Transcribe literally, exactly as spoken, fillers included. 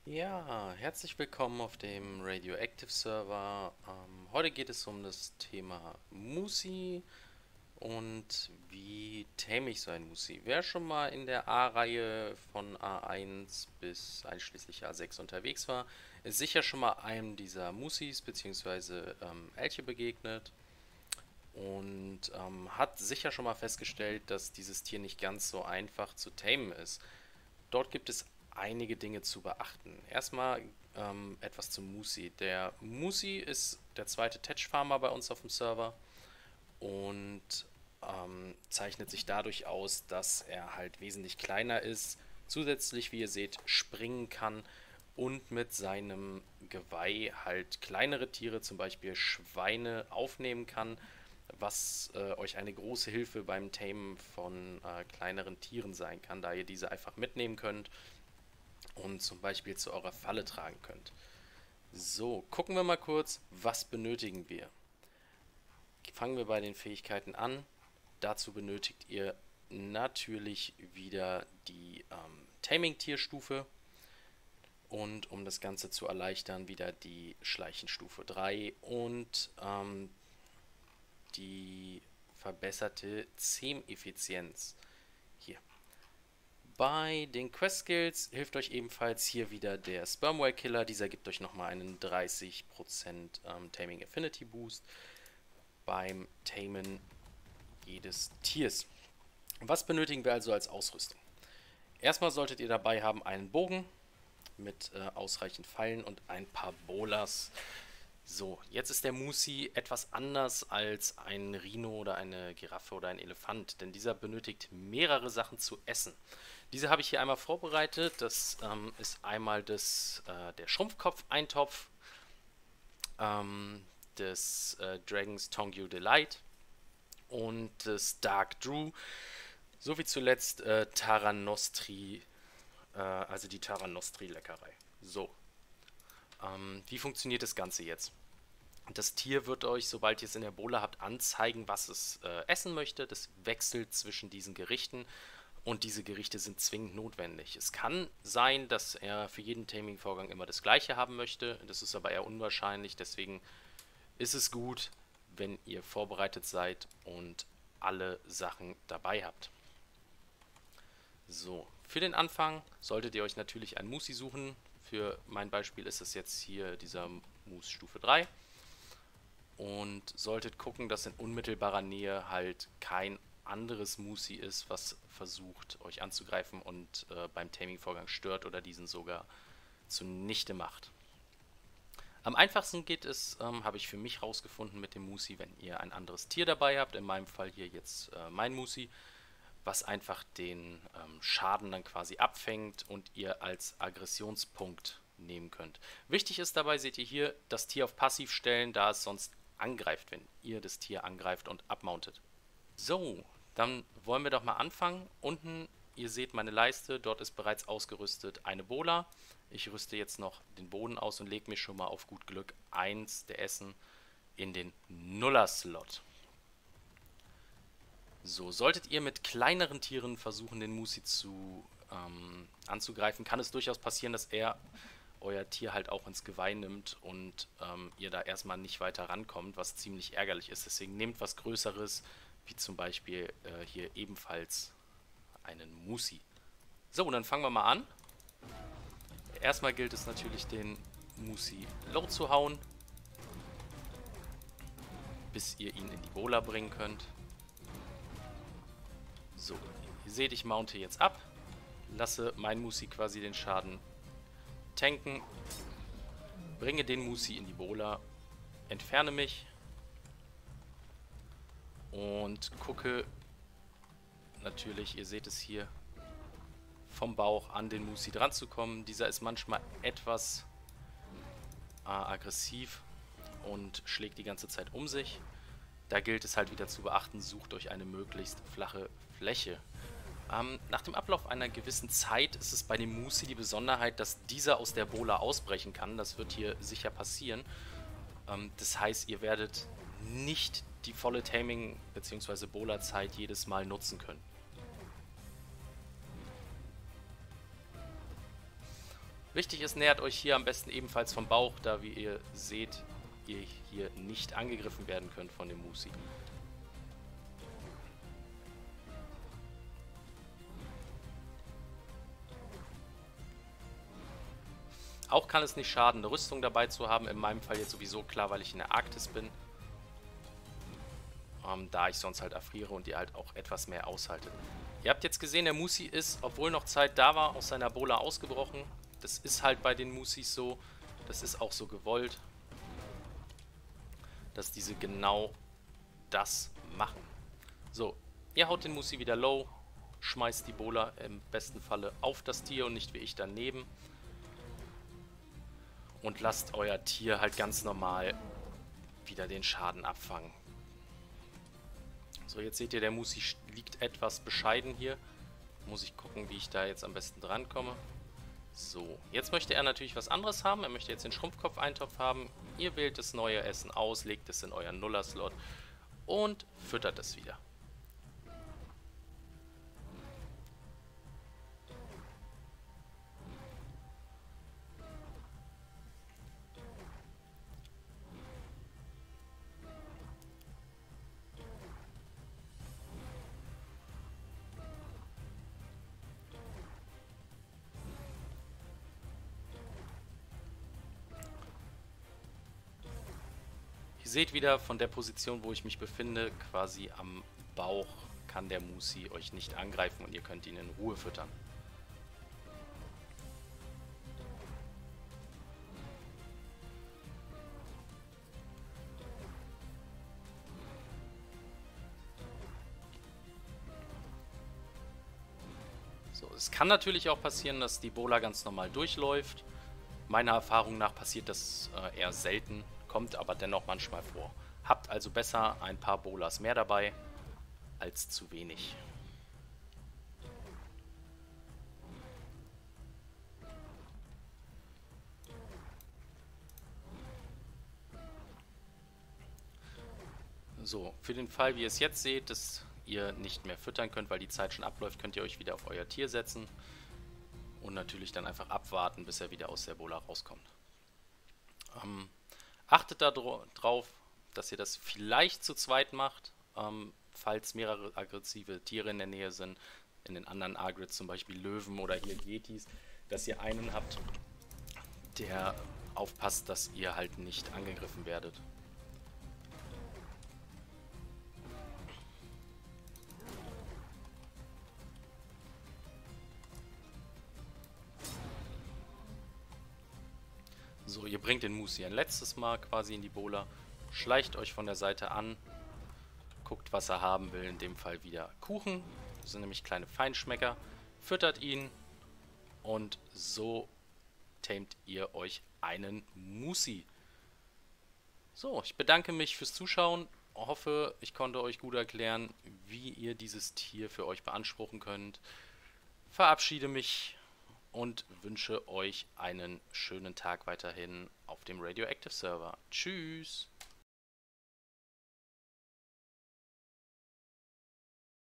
Ja, herzlich willkommen auf dem Radioactive Server. Ähm, heute geht es um das Thema Musi und wie tame ich so ein Musi. Wer schon mal in der A-Reihe von A eins bis einschließlich A sechs unterwegs war, ist sicher schon mal einem dieser Musis bzw. Ähm, Elche begegnet und ähm, hat sicher schon mal festgestellt, dass dieses Tier nicht ganz so einfach zu tamen ist. Dort gibt es einige Dinge zu beachten. Erstmal ähm, etwas zum Musi. Der Musi ist der zweite Tetch-Farmer bei uns auf dem Server und ähm, zeichnet sich dadurch aus, dass er halt wesentlich kleiner ist, zusätzlich, wie ihr seht, springen kann und mit seinem Geweih halt kleinere Tiere, zum Beispiel Schweine, aufnehmen kann, was äh, euch eine große Hilfe beim Tamen von äh, kleineren Tieren sein kann, da ihr diese einfach mitnehmen könnt und zum Beispiel zu eurer Falle tragen könnt. So, gucken wir mal kurz, was benötigen wir. Fangen wir bei den Fähigkeiten an. Dazu benötigt ihr natürlich wieder die ähm, Taming-Tierstufe und um das Ganze zu erleichtern, wieder die Schleichenstufe drei und ähm, die verbesserte Zähm-Effizienz. Hier. Bei den Quest Skills hilft euch ebenfalls hier wieder der Spermwhale Killer. Dieser gibt euch nochmal einen dreißig Prozent ähm, Taming Affinity Boost beim Tamen jedes Tiers. Was benötigen wir also als Ausrüstung? Erstmal solltet ihr dabei haben einen Bogen mit äh, ausreichend Pfeilen und ein paar Bolas. So, jetzt ist der Musi etwas anders als ein Rhino oder eine Giraffe oder ein Elefant, denn dieser benötigt mehrere Sachen zu essen. Diese habe ich hier einmal vorbereitet. Das ähm, ist einmal das, äh, der Schrumpfkopf-Eintopf ähm, des äh, Dragons Tongyu Delight und des Dark Drew, sowie zuletzt äh, Tara Nostri, äh, also die Tara Nostri Leckerei. So, ähm, wie funktioniert das Ganze jetzt? Das Tier wird euch, sobald ihr es in der Bowle habt, anzeigen, was es äh, essen möchte. Das wechselt zwischen diesen Gerichten und diese Gerichte sind zwingend notwendig. Es kann sein, dass er für jeden Taming-Vorgang immer das gleiche haben möchte. Das ist aber eher unwahrscheinlich. Deswegen ist es gut, wenn ihr vorbereitet seid und alle Sachen dabei habt. So, für den Anfang solltet ihr euch natürlich ein Musi suchen. Für mein Beispiel ist es jetzt hier dieser Mus Stufe drei. Und solltet gucken, dass in unmittelbarer Nähe halt kein anderes Musi ist, was versucht, euch anzugreifen und äh, beim Taming-Vorgang stört oder diesen sogar zunichte macht. Am einfachsten geht es, ähm, habe ich für mich rausgefunden mit dem Musi, wenn ihr ein anderes Tier dabei habt, in meinem Fall hier jetzt äh, mein Musi, was einfach den ähm, Schaden dann quasi abfängt und ihr als Aggressionspunkt nehmen könnt. Wichtig ist dabei, seht ihr hier, das Tier auf Passiv stellen, da es sonst angreift, wenn ihr das Tier angreift und abmountet. So, dann wollen wir doch mal anfangen. Unten, ihr seht meine Leiste, dort ist bereits ausgerüstet eine Bola. Ich rüste jetzt noch den Boden aus und lege mir schon mal auf gut Glück eins der Essen in den Nuller-Slot. So, solltet ihr mit kleineren Tieren versuchen, den Musi zu ähm, anzugreifen, kann es durchaus passieren, dass er euer Tier halt auch ins Geweih nimmt und ähm, ihr da erstmal nicht weiter rankommt, was ziemlich ärgerlich ist. Deswegen nehmt was Größeres, wie zum Beispiel äh, hier ebenfalls einen Musi. So, dann fangen wir mal an. Erstmal gilt es natürlich, den Musi low zu hauen, bis ihr ihn in die Bola bringen könnt. So, ihr seht, ich mounte jetzt ab, lasse mein Musi quasi den Schaden tanken, bringe den Musi in die Bola, entferne mich und gucke natürlich, ihr seht es hier, vom Bauch an den Musi dran zu kommen. Dieser ist manchmal etwas äh, aggressiv und schlägt die ganze Zeit um sich. Da gilt es halt wieder zu beachten, sucht euch eine möglichst flache Fläche. Ähm, nach dem Ablauf einer gewissen Zeit ist es bei dem Musi die Besonderheit, dass dieser aus der Bola ausbrechen kann. Das wird hier sicher passieren. Ähm, das heißt, ihr werdet nicht die volle Taming- bzw. Bola-Zeit jedes Mal nutzen können. Wichtig ist, nähert euch hier am besten ebenfalls vom Bauch, da wie ihr seht, ihr hier nicht angegriffen werden könnt von dem Musi. Auch kann es nicht schaden, eine Rüstung dabei zu haben. In meinem Fall jetzt sowieso klar, weil ich in der Arktis bin. Ähm, da ich sonst halt erfriere und ihr halt auch etwas mehr aushaltet. Ihr habt jetzt gesehen, der Musi ist, obwohl noch Zeit da war, aus seiner Bola ausgebrochen. Das ist halt bei den Musis so. Das ist auch so gewollt, dass diese genau das machen. So, ihr haut den Musi wieder low, schmeißt die Bola im besten Falle auf das Tier und nicht wie ich daneben. Und lasst euer Tier halt ganz normal wieder den Schaden abfangen. So, jetzt seht ihr, der Musi liegt etwas bescheiden hier. Muss ich gucken, wie ich da jetzt am besten drankomme. So, jetzt möchte er natürlich was anderes haben. Er möchte jetzt den Schrumpfkopf-Eintopf haben. Ihr wählt das neue Essen aus, legt es in euren Nuller-Slot und füttert es wieder. Ihr seht wieder von der Position, wo ich mich befinde, quasi am Bauch kann der Musi euch nicht angreifen und ihr könnt ihn in Ruhe füttern. So, es kann natürlich auch passieren, dass die Bola ganz normal durchläuft. Meiner Erfahrung nach passiert das äh, eher selten, kommt aber dennoch manchmal vor. Habt also besser ein paar Bolas mehr dabei als zu wenig. So, für den Fall, wie ihr es jetzt seht, dass ihr nicht mehr füttern könnt, weil die Zeit schon abläuft, könnt ihr euch wieder auf euer Tier setzen und natürlich dann einfach abwarten, bis er wieder aus der Bola rauskommt. Ähm, achtet darauf, dass ihr das vielleicht zu zweit macht, ähm, falls mehrere aggressive Tiere in der Nähe sind, in den anderen Agrids, zum Beispiel Löwen oder hier Yetis, dass ihr einen habt, der aufpasst, dass ihr halt nicht angegriffen werdet. So, ihr bringt den Musi ein letztes Mal quasi in die Bola, schleicht euch von der Seite an, guckt, was er haben will, in dem Fall wieder Kuchen, das sind nämlich kleine Feinschmecker, füttert ihn und so tamet ihr euch einen Musi. So, ich bedanke mich fürs Zuschauen, hoffe, ich konnte euch gut erklären, wie ihr dieses Tier für euch beanspruchen könnt. Verabschiede mich und wünsche euch einen schönen Tag weiterhin auf dem Radioactive Server. Tschüss!